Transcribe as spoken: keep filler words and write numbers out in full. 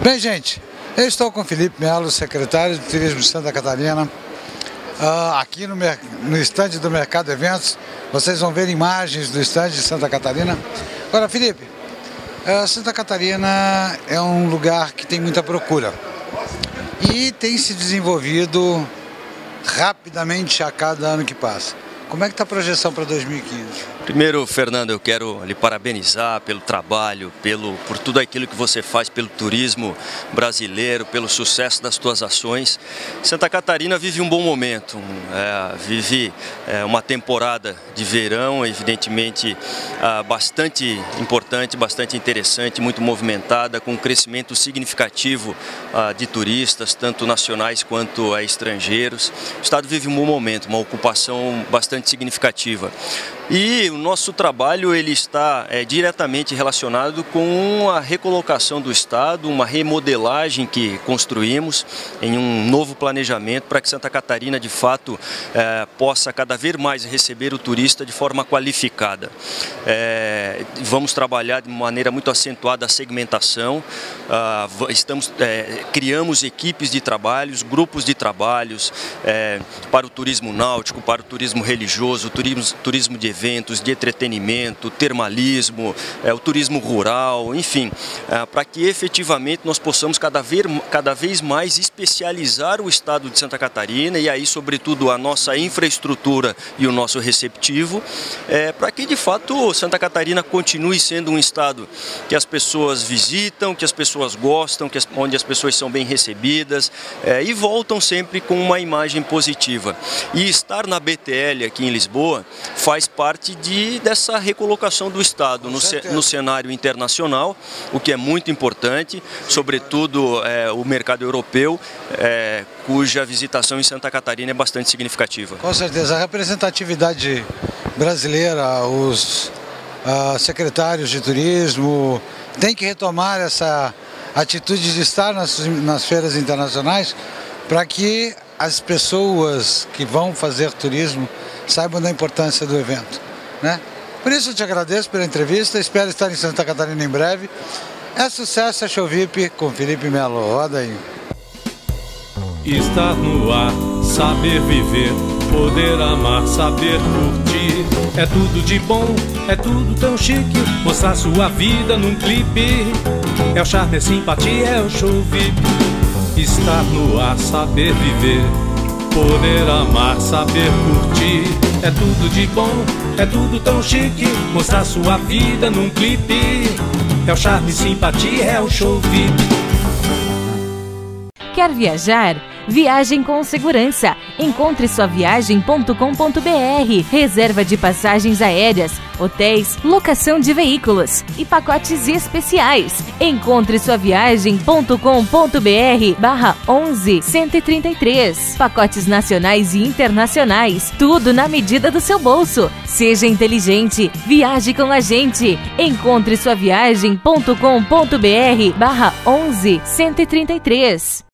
Bem, gente, eu estou com o Felipe Melo, secretário de Turismo de Santa Catarina, uh, aqui no, no estande do Mercado Eventos. Vocês vão ver imagens do estande de Santa Catarina. Agora, Felipe, uh, Santa Catarina é um lugar que tem muita procura e tem se desenvolvido rapidamente a cada ano que passa. Como é que está a projeção para dois mil e quinze? Primeiro, Fernando, eu quero lhe parabenizar pelo trabalho, pelo, por tudo aquilo que você faz pelo turismo brasileiro, pelo sucesso das suas ações. Santa Catarina vive um bom momento, é, vive é, uma temporada de verão, evidentemente é, bastante importante, bastante interessante, muito movimentada, com um crescimento significativo é, de turistas, tanto nacionais quanto é, estrangeiros. O estado vive um bom momento, uma ocupação bastante significativa. E o nosso trabalho ele está é, diretamente relacionado com a recolocação do estado, uma remodelagem que construímos em um novo planejamento para que Santa Catarina de fato é, possa cada vez mais receber o turista de forma qualificada. É, vamos trabalhar de maneira muito acentuada a segmentação, ah, estamos, é, criamos equipes de trabalhos, grupos de trabalhos é, para o turismo náutico, para o turismo religioso, turismo, turismo de eventos, de entretenimento, termalismo, é, o turismo rural, enfim, é, para que efetivamente nós possamos cada vez, cada vez mais especializar o estado de Santa Catarina e aí, sobretudo, a nossa infraestrutura e o nosso receptivo, é, para que de fato Santa Catarina continue sendo um estado que as pessoas visitam, que as pessoas gostam, que as, onde as pessoas são bem recebidas é, e voltam sempre com uma imagem positiva. E estar na B T L aqui em Lisboa faz parte de, dessa recolocação do estado no, no cenário internacional, o que é muito importante, sobretudo é, o mercado europeu, é, cuja visitação em Santa Catarina é bastante significativa. Com certeza, a representatividade brasileira, os uh, secretários de turismo tem que retomar essa atitude de estar nas, nas feiras internacionais para que as pessoas que vão fazer turismo saibam da importância do evento, né? Por isso eu te agradeço pela entrevista, espero estar em Santa Catarina em breve. É sucesso, é Show V I P com Felipe Melo. Roda aí. Estar no ar, saber viver, poder amar, saber curtir. É tudo de bom, é tudo tão chique, mostrar sua vida num clipe. É o charme, é simpatia, é o Show V I P. Estar no ar, saber viver, poder amar, saber curtir. É tudo de bom, é tudo tão chique, mostrar sua vida num clipe. É o charme, simpatia, é o Show V I P. Quer viajar? Viagem com segurança. Encontre sua viagem ponto com ponto br. Reserva de passagens aéreas, hotéis, locação de veículos e pacotes especiais. Encontre sua viagem ponto com ponto br barra onze cento e trinta e três. Pacotes nacionais e internacionais, tudo na medida do seu bolso. Seja inteligente, viaje com a gente. Encontre sua viagem ponto com ponto br barra onze cento e trinta e três.